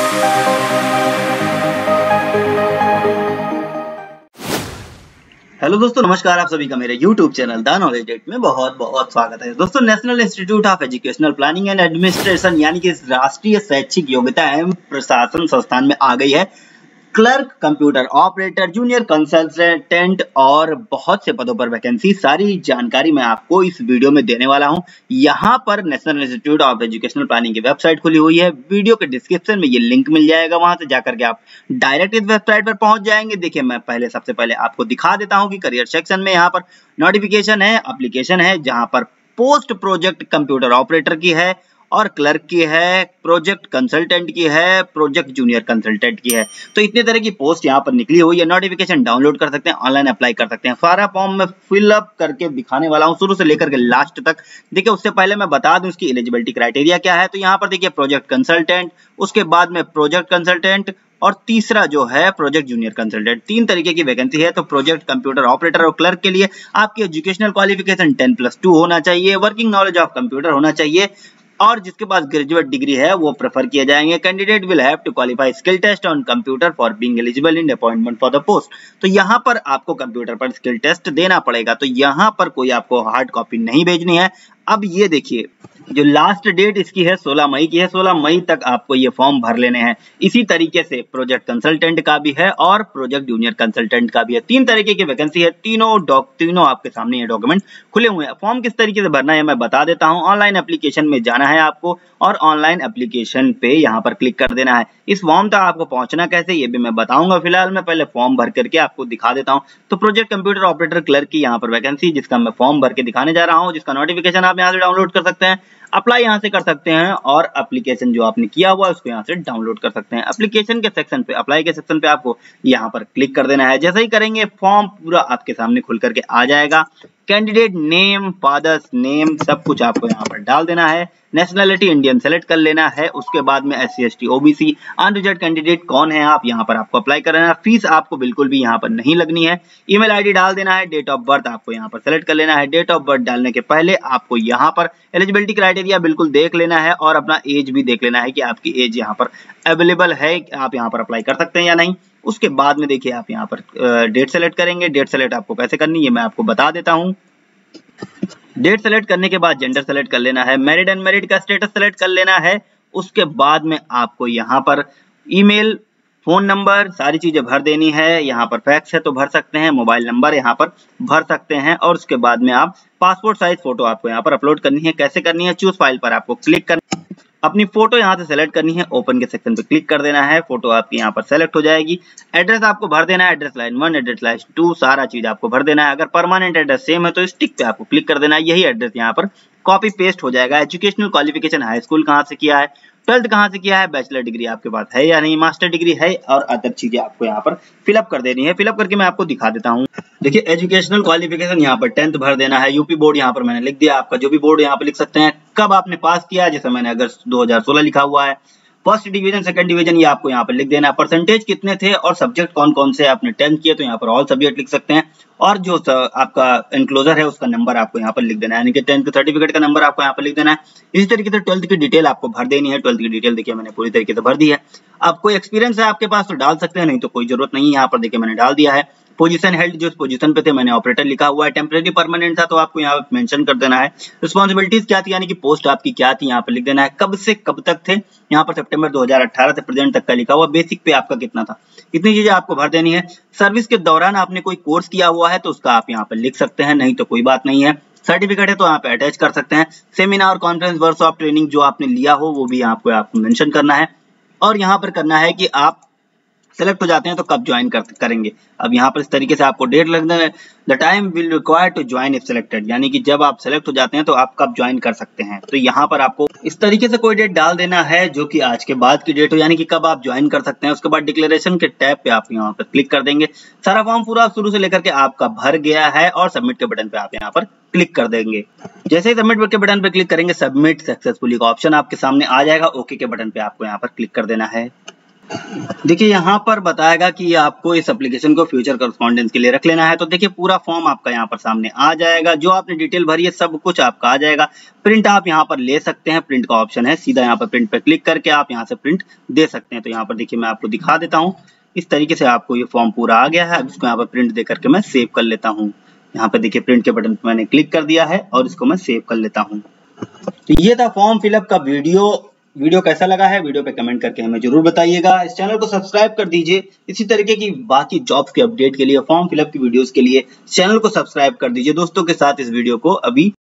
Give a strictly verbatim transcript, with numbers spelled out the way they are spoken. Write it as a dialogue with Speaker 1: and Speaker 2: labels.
Speaker 1: Hello दोस्तों, नमस्कार। आप सभी का मेरे YouTube channel the knowledge date में बहुत बहुत स्वागत है। दोस्तों, National Institute of Educational Planning and Administration यानी कि राष्ट्रीय शैक्षिक योग्यता एवं प्रशासन संस्थान में आ गई है clerk, computer operator, junior consultant और बहुत से पदों पर वैकेंसी। सारी जानकारी मैं आपको इस वीडियो में देने वाला हूं। यहां पर National Institute of Educational Planning की वेबसाइट खुली हुई है। वीडियो के डिस्क्रिप्शन में ये लिंक मिल जाएगा, वहां से जाकर के आप डायरेक्ट इस वेबसाइट पर पहुंच जाएंगे। देखिए, मैं पहले सबसे पहले आपको दिखा देता हूं कि करियर सेक्शन में यहाँ पर नोटिफिकेशन है, एप्लीकेशन है, जहां पर पोस्ट प्रोजेक्ट कंप्यूटर ऑपरेटर की है और क्लर्क की है, प्रोजेक्ट कंसल्टेंट की है, प्रोजेक्ट जूनियर कंसल्टेंट की है। तो इतने तरह की पोस्ट यहाँ पर निकली हुई है। नोटिफिकेशन डाउनलोड कर सकते हैं, ऑनलाइन अप्लाई कर सकते हैं। सारा फॉर्म मैं फिलअप करके दिखाने वाला हूँ शुरू से लेकर के लास्ट तक। देखिए, उससे पहले मैं बता दूं इसकी एलिजिबिलिटी क्राइटेरिया क्या है। तो यहाँ पर देखिए, प्रोजेक्ट कंसल्टेंट, उसके बाद में प्रोजेक्ट कंसल्टेंट और तीसरा जो है प्रोजेक्ट जूनियर कंसल्टेंट। तीन तरीके की वैकेंसी है। तो प्रोजेक्ट कंप्यूटर ऑपरेटर और क्लर्क के लिए आपकी educational qualification ten plus two होना चाहिए, वर्किंग नॉलेज ऑफ कंप्यूटर होना चाहिए और जिसके पास ग्रेजुएट डिग्री है वो प्रेफर किए जाएंगे। Candidate will have to qualify skill test on computer for being eligible in appointment for the post. तो यहाँ पर आपको कंप्यूटर पर स्किल टेस्ट देना पड़ेगा। तो यहाँ पर कोई आपको हार्ड कॉपी नहीं भेजनी है। अब ये देखिए, जो लास्ट डेट इसकी है सोलह मई की है। सोलह मई तक आपको ये फॉर्म भर लेने हैं। इसी तरीके से प्रोजेक्ट कंसल्टेंट का भी है और प्रोजेक्ट जूनियर कंसल्टेंट का भी है। तीन तरीके की वैकेंसी है। तीनों डॉक तीनों आपके सामने ये डॉक्यूमेंट खुले हुए हैं। फॉर्म किस तरीके से भरना है मैं बता देता हूं। ऑनलाइन एप्लीकेशन में जाना है आपको और ऑनलाइन एप्लीकेशन पे यहाँ पर क्लिक कर देना है। इस फॉर्म तक आपको पहुंचना कैसे ये भी मैं बताऊंगा। फिलहाल मैं पहले फॉर्म भर करके आपको दिखा देता हूँ। तो प्रोजेक्ट कंप्यूटर ऑपरेटर क्लर्क की यहाँ पर वैकेंसी, जिसका मैं फॉर्म भर के दिखाने जा रहा हूँ, जिसका नोटिफिकेशन आप यहाँ से डाउनलोड कर सकते हैं, अप्लाई यहां से कर सकते हैं और एप्लीकेशन जो आपने किया हुआ है उसको यहां से डाउनलोड कर सकते हैं। एप्लीकेशन के सेक्शन पे, अप्लाई के सेक्शन पे आपको यहां पर क्लिक कर देना है। जैसे ही करेंगे फॉर्म पूरा आपके सामने खुल करके आ जाएगा। कैंडिडेट नेम, फादर्स नेम, सब कुछ आपको यहाँ पर डाल देना है। नेशनलिटी इंडियन सेलेक्ट कर लेना है। उसके बाद में S C S T OBC unreserved candidate कौन है आप यहाँ पर आपको अप्लाई करना है। फीस आपको बिल्कुल भी यहाँ पर नहीं लगनी है। ईमेल आईडी डाल देना है। डेट ऑफ बर्थ आपको यहाँ पर सेलेक्ट कर लेना है। डेट ऑफ बर्थ डालने के पहले आपको यहाँ पर एलिजिबिलिटी क्राइटेरिया बिल्कुल देख लेना है और अपना एज भी देख लेना है कि आपकी एज यहाँ पर अवेलेबल है, आप यहाँ पर अप्लाई कर सकते हैं या नहीं। उसके बाद में देखिए, आप यहाँ पर डेट सेलेक्ट करेंगे। डेट सेलेक्ट आपको कैसे करनी है मैं आपको बता देता हूँ। डेट सेलेक्ट करने के बाद जेंडर सेलेक्ट कर लेना है। मैरिड अनमैरिड का स्टेटस सेलेक्ट कर लेना है। उसके बाद में आपको यहाँ पर ईमेल, फोन नंबर, सारी चीजें भर देनी है। यहाँ पर फैक्स है तो भर सकते हैं, मोबाइल नंबर यहाँ पर भर सकते हैं और उसके बाद में आप पासपोर्ट साइज फोटो आपको यहाँ पर अपलोड करनी है। कैसे करनी है, चूज फाइल पर आपको क्लिक करना, अपनी फोटो यहाँ से सेलेक्ट करनी है, ओपन के सेक्शन पे क्लिक कर देना है। फोटो आपकी यहाँ पर सेलेक्ट हो जाएगी। एड्रेस आपको भर देना है, address line one, address line two, सारा चीज आपको भर देना है। अगर परमानेंट एड्रेस सेम है तो स्टिक पे आपको क्लिक कर देना है। यही एड्रेस यहाँ पर कॉपी पेस्ट हो जाएगा। एजुकेशनल क्वालिफिकेशन, हाई स्कूल कहाँ से किया है, ट्वेल्थ कहाँ से किया है, बैचलर डिग्री आपके पास है या नहीं, मास्टर डिग्री है और अदर चीजें आपको यहाँ पर फिलअप कर देनी है। फिलअप करके मैं आपको दिखा देता हूँ। देखिए, एजुकेशनल क्वालिफिकेशन यहाँ पर टेंथ भर देना है। यूपी बोर्ड यहाँ पर मैंने लिख दिया, आपका जो भी बोर्ड यहाँ पर लिख सकते हैं। कब आपने पास किया है, जैसे मैंने अगस्त दो हज़ार सोलह लिखा हुआ है। फर्स्ट डिवीजन, सेकंड डिवीजन, ये आपको यहाँ पर लिख देना है। परसेंटेज कितने थे और सब्जेक्ट कौन कौन से आपने टेंथ किए तो यहाँ पर ऑल सब्जेक्ट लिख सकते हैं। और जो आपका एनक्लोजर है उसका नंबर आपको यहाँ पर लिख देना है, यानी कि टेंथ के सर्टिफिकेट का नंबर आपको यहाँ पर लिख देना है। इसी तरीके से ट्वेल्थ की डिटेल आपको भर देनी है। ट्वेल्थ की डिटेल देखिए मैंने पूरी तरीके से भर दी है। अब कोई एक्सपीरियंस है आपके पास तो डाल सकते हैं, नहीं तो कोई जरूरत नहीं है। यहाँ पर देखिए मैंने डाल दिया है। पोजीशन हेल्ड, जो पोजीशन पे थे मैंने ऑपरेटर लिखा हुआ है। टेम्परेरी परमानेंट था तो आपको यहाँ पे मेंशन कर देना है। रिस्पांसिबिलिटीज क्या थी, यानी कि पोस्ट आपकी क्या थी, यहाँ पे लिख देना है। कब से कब तक थे, यहाँ पर सितंबर दो हज़ार अठारह से प्रेजेंट तक का लिखा हुआ। बेसिक पे आपका कितना था, इतनी चीजें आपको भर देनी है। सर्विस के दौरान आपने कोई कोर्स किया हुआ है तो उसका आप यहाँ पर लिख सकते हैं, नहीं तो कोई बात नहीं है। सर्टिफिकेट है तो यहाँ पे अटैच कर सकते हैं। सेमिनार, कॉन्फ्रेंस, वर्कशॉप, ट्रेनिंग जो आपने लिया हो वो भी आपको आपको मेंशन करना है। और यहाँ पर करना है कि आप सेलेक्ट हो जाते हैं तो कब ज्वाइन कर, करेंगे। अब यहाँ पर इस तरीके से आपको डेट लगना है। The time will require to join if selected, यानी कि जब आप सेलेक्ट हो जाते हैं तो आप कब ज्वाइन कर सकते हैं। तो यहाँ पर आपको इस तरीके से कोई डेट डाल देना है जो कि आज के बाद की डेट हो, यानी कि कब आप ज्वाइन कर सकते हैं। उसके बाद डिक्लेरेशन के टैब पे आप यहाँ पर क्लिक कर देंगे। सारा फॉर्म पूरा शुरू से लेकर के आपका भर गया है और सबमिट के बटन पे आप यहाँ पर क्लिक कर देंगे। जैसे ही सबमिट के बटन पे क्लिक करेंगे, सबमिट सक्सेसफुली का ऑप्शन आपके सामने आ जाएगा। ओके के बटन पे आपको यहाँ पर क्लिक कर देना है। देखिए यहाँ पर बताएगा कि आपको इस एप्लीकेशन को फ्यूचर करस्पॉन्डेंस के लिए रख लेना है। तो देखिए पूरा फॉर्म आपका यहाँ पर सामने आ जाएगा, जो आपने डिटेल भरी है सब कुछ आपका आ जाएगा। प्रिंट आप यहाँ पर ले सकते हैं, प्रिंट का ऑप्शन है, सीधा यहाँ पर प्रिंट पर क्लिक करके आप यहाँ से प्रिंट दे सकते हैं। तो यहाँ पर देखिए मैं आपको दिखा देता हूँ, इस तरीके से आपको ये फॉर्म पूरा आ गया है। अब इसको यहाँ पर प्रिंट दे करके मैं सेव कर लेता हूँ। यहाँ पर देखिए प्रिंट के बटन पर मैंने क्लिक कर दिया है और इसको मैं सेव कर लेता हूँ। तो ये था फॉर्म फिलअप का वीडियो। वीडियो कैसा लगा है वीडियो पे कमेंट करके हमें जरूर बताइएगा। इस चैनल को सब्सक्राइब कर दीजिए इसी तरीके की बाकी जॉब्स के अपडेट के लिए, फॉर्म फिलअप की वीडियोस के लिए चैनल को सब्सक्राइब कर दीजिए। दोस्तों के साथ इस वीडियो को अभी